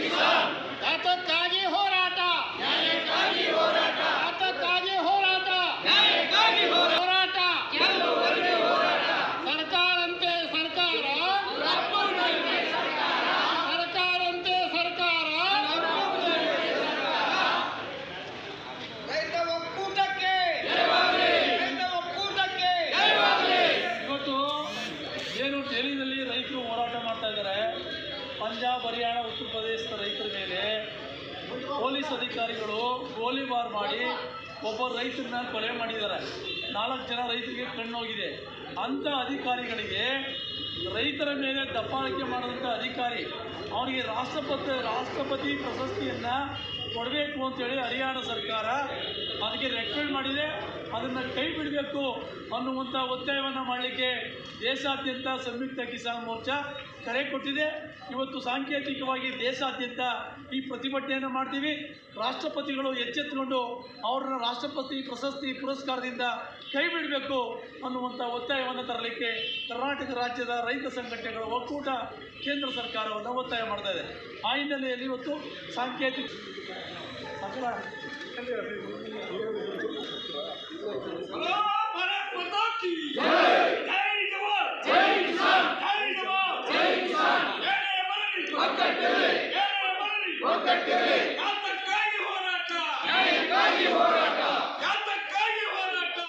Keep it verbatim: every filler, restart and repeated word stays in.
ಯಾತಕ್ಕಾಗಿ ಹೋರಾಟ ಯಾತಕ್ಕಾಗಿ ಹೋರಾಟ ಹೋರಾಟ ಸರ್ಕಾರಂತೆ ಸರ್ಕಾರ ಸರ್ಕಾರಂತೆ ಸರ್ಕಾರ ರೈತ ಒಕ್ಕೂಟಕ್ಕೆ ರೈತ ಒಕ್ಕೂಟಕ್ಕೆ ಇವತ್ತು ಏನು ಡೆಲ್ಲಿನಲ್ಲಿ ರೈತರು ಹೋರಾಟ ಮಾಡ್ತಾ ಇದ್ದಾರೆ. ಪಂಜಾಬ್, ಹರಿಯಾಣ, ಉತ್ತರ ಪ್ರದೇಶದ ರೈತರ ಮೇಲೆ ಪೊಲೀಸ್ ಅಧಿಕಾರಿಗಳು ಗೋಲಿಬಾರ್ ಮಾಡಿ ಒಬ್ಬ ರೈತರನ್ನ ಕೊಲೆ ಮಾಡಿದ್ದಾರೆ. ನಾಲ್ಕು ಜನ ರೈತರಿಗೆ ಕಣ್ಣೋಗಿದೆ. ಅಂಥ ಅಧಿಕಾರಿಗಳಿಗೆ ರೈತರ ಮೇಲೆ ದಬ್ಬಾಳಿಕೆ ಮಾಡಿದಂಥ ಅಧಿಕಾರಿ ಅವನಿಗೆ ರಾಷ್ಟ್ರಪತಿ ರಾಷ್ಟ್ರಪತಿ ಪ್ರಶಸ್ತಿಯನ್ನು ಕೊಡಬೇಕು ಅಂತೇಳಿ ಹರಿಯಾಣ ಸರ್ಕಾರ ಅದಕ್ಕೆ ರೆಕಮೆಂಡ್ ಮಾಡಿದೆ. ಅದನ್ನು ಕೈ ಬಿಡಬೇಕು ಅನ್ನುವಂಥ ಒತ್ತಾಯವನ್ನು ಮಾಡಲಿಕ್ಕೆ ದೇಶಾದ್ಯಂತ ಸಂಯುಕ್ತ ಕಿಸಾನ್ ಮೋರ್ಚಾ ಕರೆ ಕೊಟ್ಟಿದೆ. ಇವತ್ತು ಸಾಂಕೇತಿಕವಾಗಿ ದೇಶಾದ್ಯಂತ ಈ ಪ್ರತಿಭಟನೆಯನ್ನು ಮಾಡ್ತೀವಿ. ರಾಷ್ಟ್ರಪತಿಗಳು ಎಚ್ಚೆತ್ತುಕೊಂಡು ಅವರನ್ನು ರಾಷ್ಟ್ರಪತಿ ಪ್ರಶಸ್ತಿ ಪುರಸ್ಕಾರದಿಂದ ಕೈ ಬಿಡಬೇಕು ಅನ್ನುವಂಥ ಒತ್ತಾಯವನ್ನು ತರಲಿಕ್ಕೆ ಕರ್ನಾಟಕ ರಾಜ್ಯದ ರೈತ ಸಂಘಟನೆಗಳ ಒಕ್ಕೂಟ ಕೇಂದ್ರ ಸರ್ಕಾರವನ್ನು ಒತ್ತಾಯ ಮಾಡ್ತಾ ಇದೆ. ಆ ಹಿನ್ನೆಲೆಯಲ್ಲಿ ಇವತ್ತು ಸಾಂಕೇತಿಕ ಯಾತಕ್ಕಾಗಿ ಹೋರಾಟ